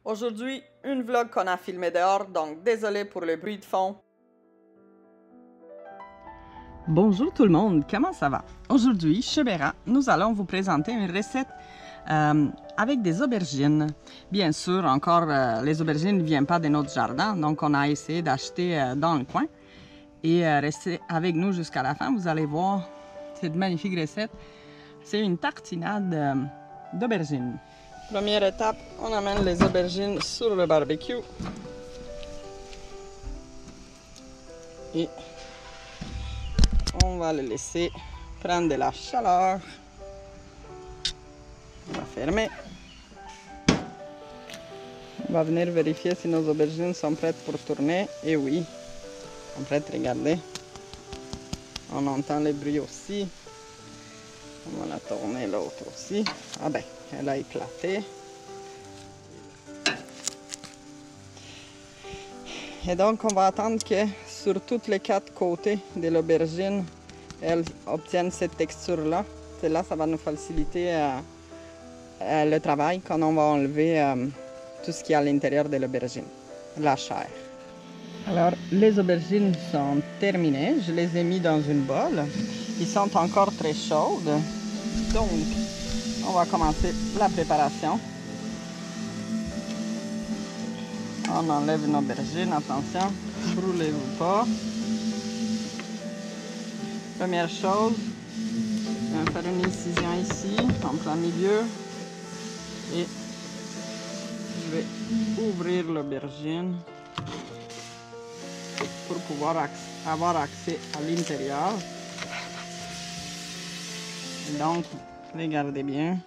Aujourd'hui, une vlog qu'on a filmé dehors, donc désolé pour le bruit de fond. Bonjour tout le monde, comment ça va? Aujourd'hui, chez Béra, nous allons vous présenter une recette avec des aubergines. Bien sûr, encore, les aubergines ne viennent pas de notre jardin, donc on a essayé d'acheter dans le coin. Et restez avec nous jusqu'à la fin, vous allez voir cette magnifique recette. C'est une tartinade d'aubergines. Première étape, on amène les aubergines sur le barbecue. Et on va les laisser prendre de la chaleur. On va fermer. On va venir vérifier si nos aubergines sont prêtes pour tourner. Et oui, elles sont prêtes, regardez. On entend les bruits aussi. On va la tourner l'autre aussi. Ah ben, elle a éclaté. Et donc, on va attendre que sur tous les 4 côtés de l'aubergine, elle obtienne cette texture-là. Là, ça va nous faciliter le travail quand on va enlever tout ce qui est à l'intérieur de l'aubergine, la chair. Alors, les aubergines sont terminées. Je les ai mis dans une bolle. Ils sont encore très chaudes. Donc, on va commencer la préparation. On enlève une aubergine, attention, brûlez-vous pas. Première chose, je vais faire une incision ici, en plein milieu. Et je vais ouvrir l'aubergine pour pouvoir avoir accès à l'intérieur. Donc, regardez bien.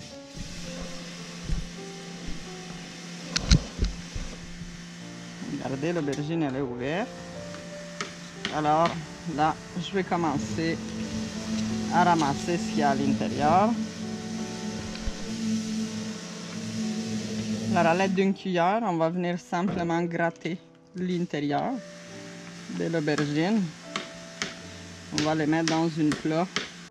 Regardez, l'aubergine elle est ouverte. Alors là, je vais commencer à ramasser ce qu'il y a à l'intérieur. Alors à l'aide d'une cuillère, on va venir simplement gratter l'intérieur de l'aubergine. On va les mettre dans une plat.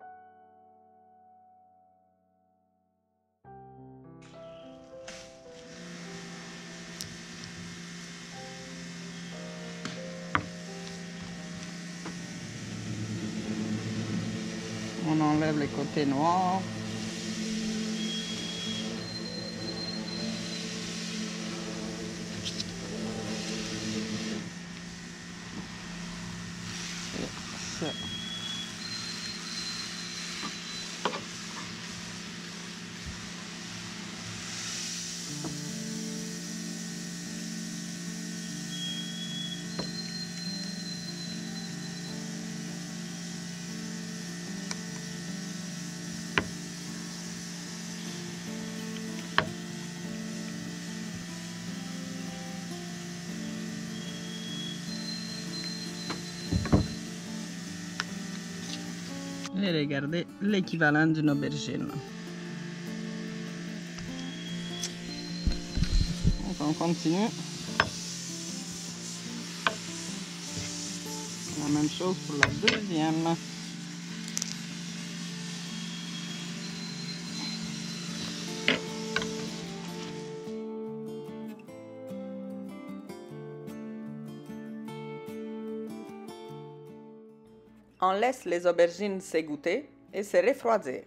On enlève les côtés noirs. Et ça. Et regardez l'équivalent d'une aubergine. Donc on continue. La même chose pour la deuxième. On laisse les aubergines s'égoutter et se refroidir.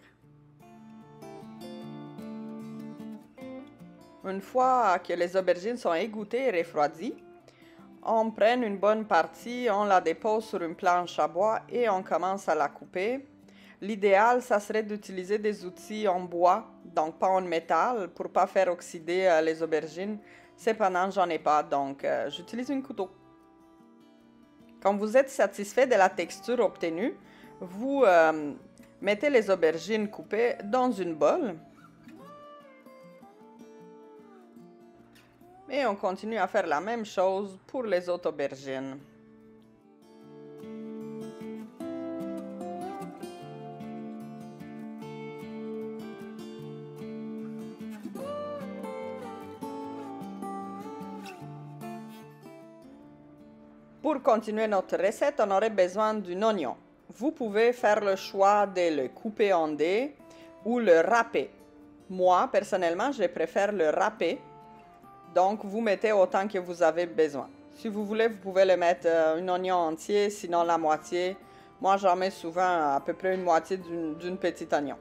Une fois que les aubergines sont égouttées et refroidies, on prend une bonne partie, on la dépose sur une planche à bois et on commence à la couper. L'idéal, ça serait d'utiliser des outils en bois, donc pas en métal, pour ne pas faire oxyder les aubergines. Cependant, j'en ai pas, donc j'utilise un couteau. Quand vous êtes satisfait de la texture obtenue, vous mettez les aubergines coupées dans une bolle. Et on continue à faire la même chose pour les autres aubergines. Pour continuer notre recette, on aurait besoin d'un oignon. Vous pouvez faire le choix de le couper en dés ou le râper. Moi, personnellement, je préfère le râper. Donc, vous mettez autant que vous avez besoin. Si vous voulez, vous pouvez le mettre un oignon entier, sinon la moitié. Moi, j'en mets souvent à peu près une moitié d'une petite oignon.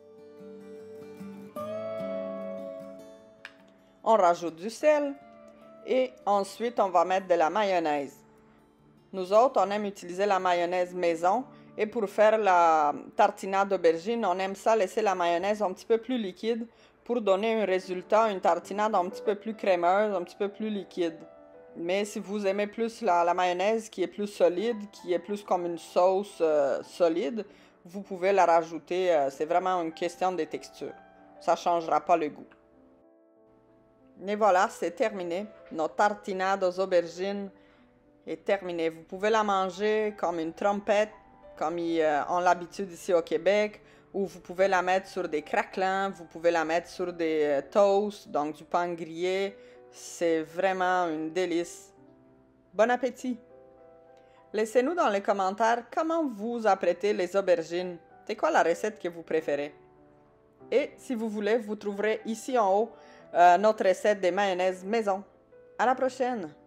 On rajoute du sel et ensuite, on va mettre de la mayonnaise. Nous autres, on aime utiliser la mayonnaise maison et pour faire la tartinade d'aubergine, on aime ça laisser la mayonnaise un petit peu plus liquide pour donner un résultat, une tartinade un petit peu plus crémeuse, un petit peu plus liquide. Mais si vous aimez plus la mayonnaise qui est plus solide, qui est plus comme une sauce solide, vous pouvez la rajouter. C'est vraiment une question de texture. Ça ne changera pas le goût. Et voilà, c'est terminé. Notre tartinade aux aubergines est terminée. Vous pouvez la manger comme une trompette, comme on a l'habitude ici au Québec, ou vous pouvez la mettre sur des craquelins, vous pouvez la mettre sur des toasts, donc du pain grillé. C'est vraiment une délice. Bon appétit! Laissez-nous dans les commentaires comment vous apprêtez les aubergines. C'est quoi la recette que vous préférez? Et si vous voulez, vous trouverez ici en haut notre recette de mayonnaise maison. À la prochaine!